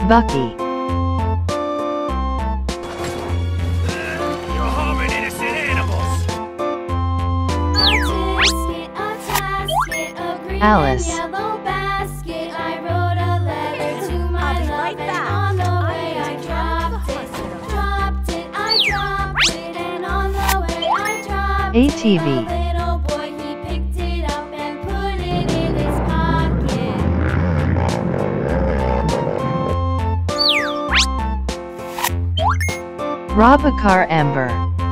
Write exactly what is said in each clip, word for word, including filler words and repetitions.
Bucky. You're harming innocent animals. Alice. A T V. Robocar Amber.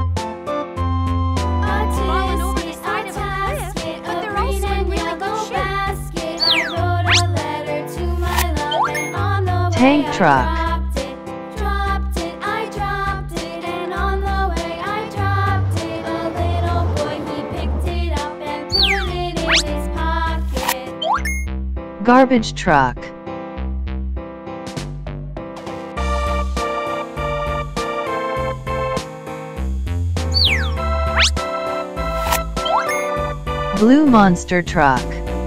Tank truck. Garbage truck. Blue monster truck.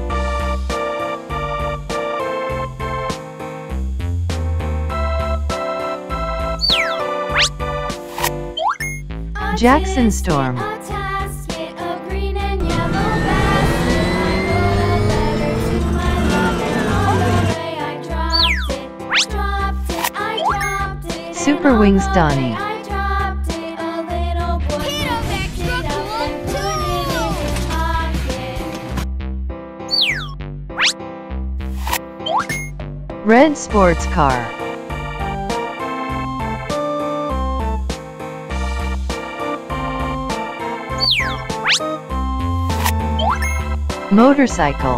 Jackson Storm. Super Wings Donnie. Red sports car. Motorcycle.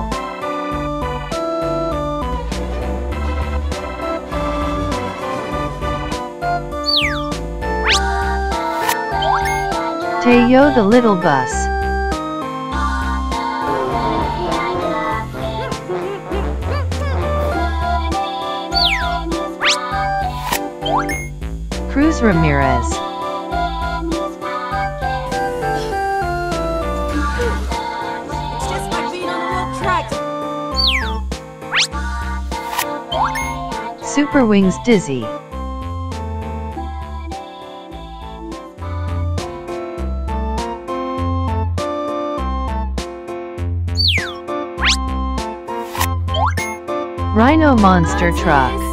Teo the little bus. Cruz Ramirez. It's just like being on a road track. Super Wings Dizzy. Rhino monster truck.